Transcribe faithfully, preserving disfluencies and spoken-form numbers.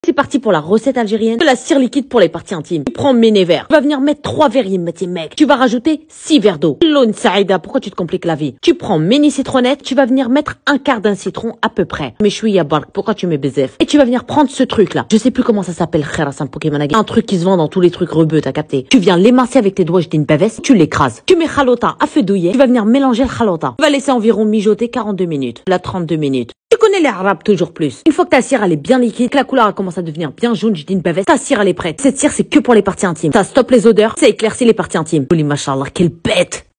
C'est parti pour la recette algérienne de la cire liquide pour les parties intimes. Tu prends mes verres. Tu vas venir mettre trois verres yemeti mec. Tu vas rajouter six verres d'eau. L'eau Saïda, pourquoi tu te compliques la vie? Tu prends mini citronnette. Tu vas venir mettre un quart d'un citron à peu près. Mais chouïa bark, pourquoi tu mets bezef? Et tu vas venir prendre ce truc là. Je sais plus comment ça s'appelle, kherasan Pokémon. Un truc qui se vend dans tous les trucs rebeux, t'as capté? Tu viens l'émincer avec tes doigts, je dis une pavesse. Tu l'écrases. Tu mets khalota à feu douillet. Tu vas venir mélanger le khalota. Tu vas laisser environ mijoter quarante-deux minutes. La trente-deux minutes. Tu connais les arabes toujours plus. Une fois que ta cire elle est bien liquide, que la couleur elle commence à devenir bien jaune, je dis une bavette, ta cire elle est prête. Cette cire c'est que pour les parties intimes. Ça stoppe les odeurs, ça éclaircit les parties intimes. Holy machallah, quelle bête!